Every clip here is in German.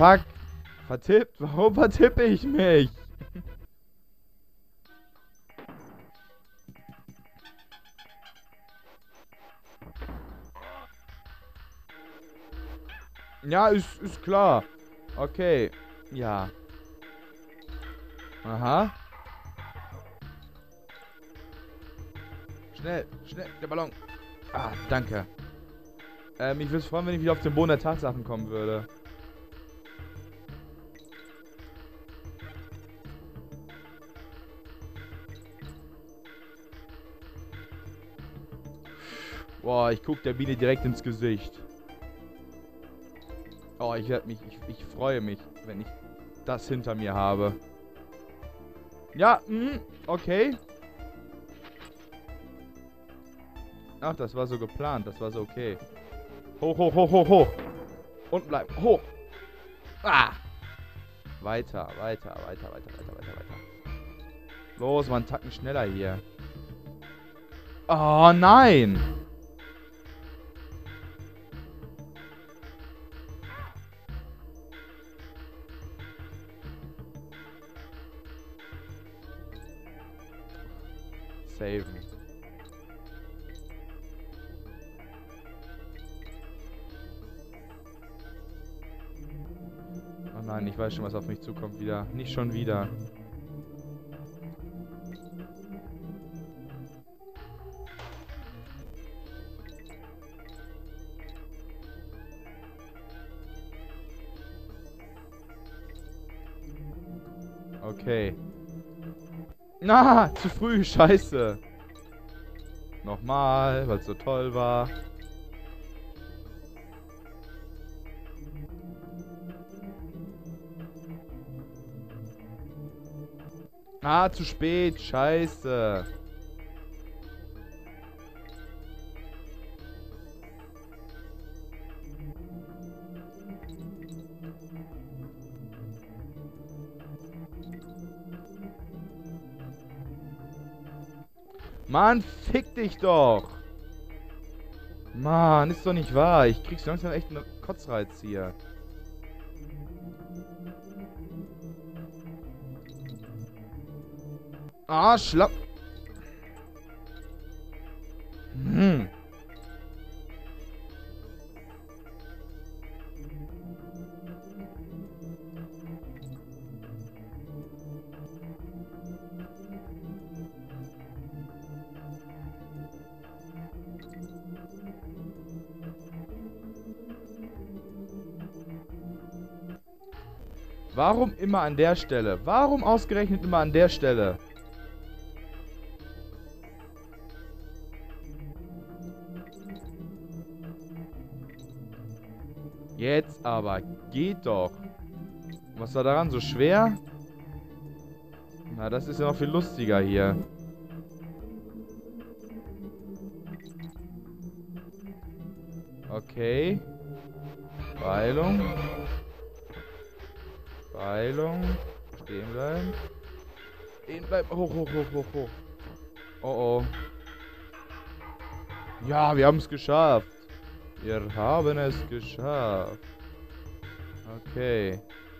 Fuck. Vertippt. Warum vertippe ich mich? Ja, ist klar. Okay. Ja. Aha. Schnell, schnell, der Ballon. Ah, danke. Ich würde es freuen, wenn ich wieder auf den Boden der Tatsachen kommen würde. Boah, ich guck der Biene direkt ins Gesicht. Oh, ich freue mich, wenn ich das hinter mir habe. Ja, okay. Ach, das war so geplant, das war so okay. Hoch, hoch, hoch, hoch, hoch. Und bleiben, hoch. Ah. Weiter, weiter, weiter, weiter, weiter, weiter, weiter. Los, mal einen Tacken schneller hier. Oh, nein. Saven. Oh nein, ich weiß schon, was auf mich zukommt wieder. Nicht schon wieder. Okay. Na, zu früh, scheiße. Nochmal, weil es so toll war. Ah, zu spät, scheiße. Mann, fick dich doch. Mann, ist doch nicht wahr. Ich krieg so langsam echt einen Kotzreiz hier. Ah, schlapp. Warum immer an der Stelle? Warum ausgerechnet immer an der Stelle? Jetzt aber, geht doch. Was war daran so schwer? Na, das ist ja noch viel lustiger hier. Okay. Beeilung. Beeilung. Stehen bleiben. Stehen bleiben. Hoch, hoch, hoch, hoch, hoch. Oh, oh. Ja, wir haben es geschafft. Wir haben es geschafft. Okay.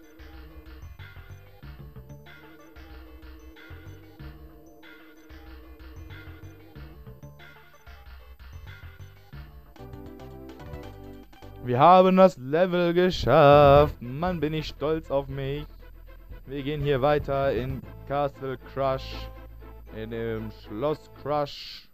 Wir haben das Level geschafft. Mann, bin ich stolz auf mich. Wir gehen hier weiter in Castle Crush. In dem Schloss Crush.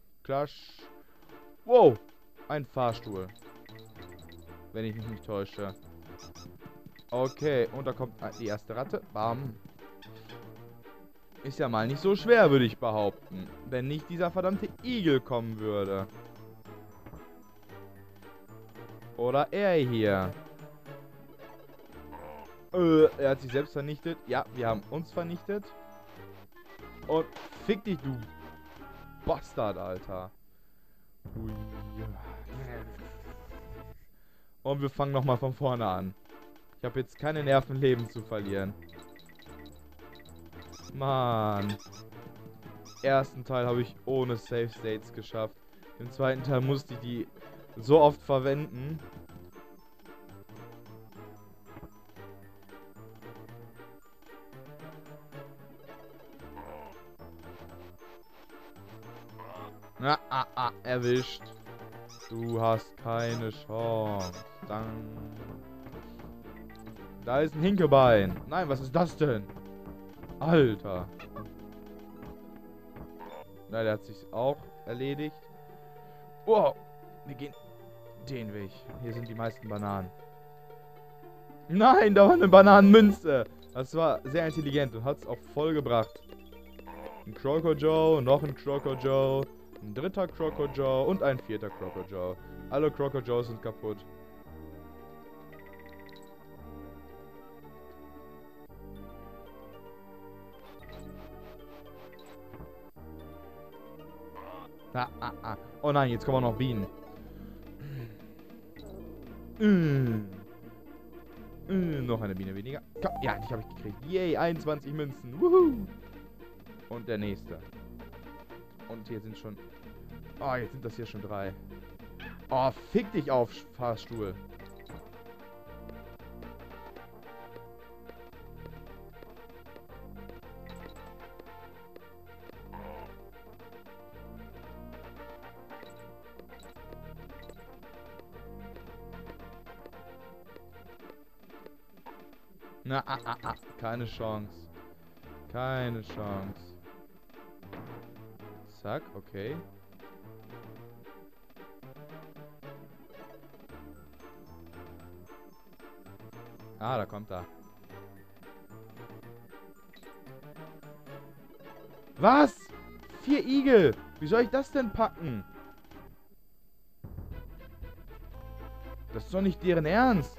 Wow, ein Fahrstuhl. Wenn ich mich nicht täusche. Okay, und da kommt die erste Ratte. Bam. Ist ja mal nicht so schwer, würde ich behaupten. Wenn nicht dieser verdammte Igel kommen würde. Oder er hier. Er hat sich selbst vernichtet. Ja, wir haben uns vernichtet. Und fick dich, du Bastard, Alter. Ui. Und wir fangen nochmal von vorne an. Ich habe jetzt keine Nerven, Leben zu verlieren. Mann. Ersten Teil habe ich ohne Save States geschafft. Im zweiten Teil musste ich die so oft verwenden. Erwischt. Du hast keine Chance. Dann. Da ist ein Hinkebein. Nein, was ist das denn? Alter. Na, der hat sich auch erledigt. Wow. Wir gehen den Weg. Hier sind die meisten Bananen. Nein, da war eine Bananenmünze. Das war sehr intelligent und hat es auch voll gebracht. Ein Croco-Joe, noch ein Croco-Joe, ein dritter Croco-Joe und ein vierter Croco-Joe. Alle Croco-Joes sind kaputt. Oh nein, jetzt kommen auch noch Bienen. Noch eine Biene weniger. Ja, die habe ich gekriegt. Yay, 21 Münzen. Wuhu. Und der nächste. Und hier sind schon... Oh, jetzt sind das hier schon 3. Oh, fick dich auf, Fahrstuhl. Keine Chance. Keine Chance. Zack, okay. Da kommt er. Was? 4 Igel. Wie soll ich das denn packen? Das ist doch nicht deren Ernst.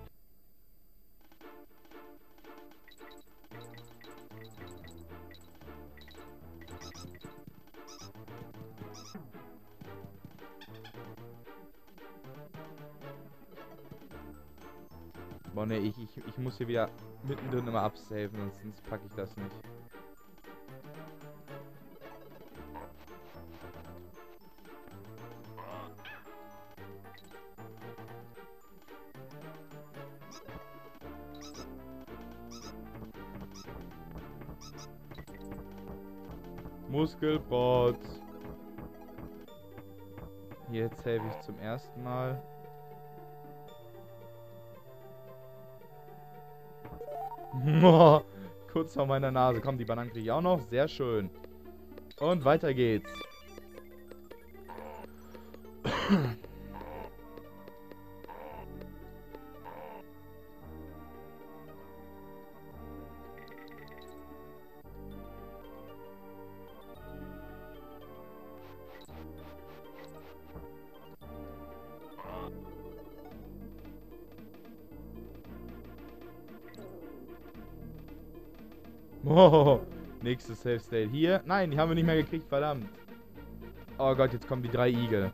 Boah, ne, ich muss hier wieder mittendrin immer absaven, sonst packe ich das nicht. Muskelprotz. Jetzt save ich zum ersten Mal. Kurz vor meiner Nase. Komm, die Bananen kriege ich auch noch. Sehr schön. Und weiter geht's. Oh, nächstes Safe State hier. Nein, die haben wir nicht mehr gekriegt, verdammt. Oh Gott, jetzt kommen die 3 Igel.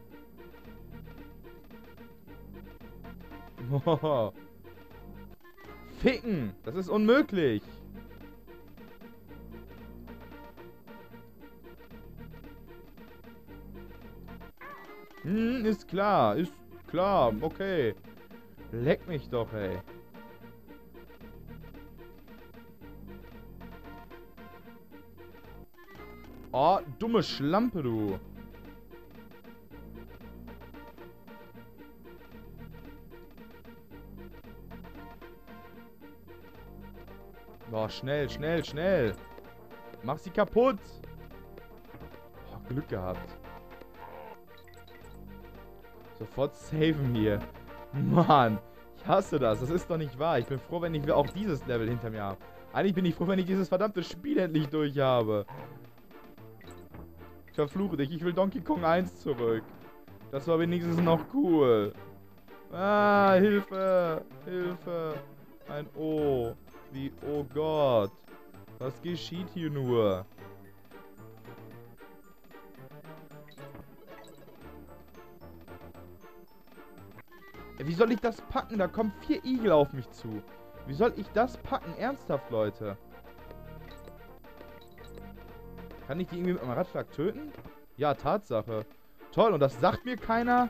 Oh. Ficken! Das ist unmöglich! Ist klar. Ist klar. Okay. Leck mich doch, ey. Oh, dumme Schlampe, du. Boah, schnell, schnell, schnell. Mach sie kaputt. Oh, Glück gehabt. Sofort saven hier. Mann, ich hasse das. Das ist doch nicht wahr. Ich bin froh, wenn ich auch dieses Level hinter mir habe. Eigentlich bin ich froh, wenn ich dieses verdammte Spiel endlich durch habe. Ich verfluche dich. Ich will Donkey Kong 1 zurück. Das war wenigstens noch cool. Ah, Hilfe. Hilfe. Ein O. Wie, oh Gott. Was geschieht hier nur? Wie soll ich das packen? Da kommen 4 Igel auf mich zu. Wie soll ich das packen? Ernsthaft, Leute. Kann ich die irgendwie mit meinem Ratschlag töten? Ja, Tatsache. Toll, und das sagt mir keiner?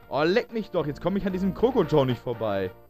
Oh, leck mich doch. Jetzt komme ich an diesem Coco Joe nicht vorbei.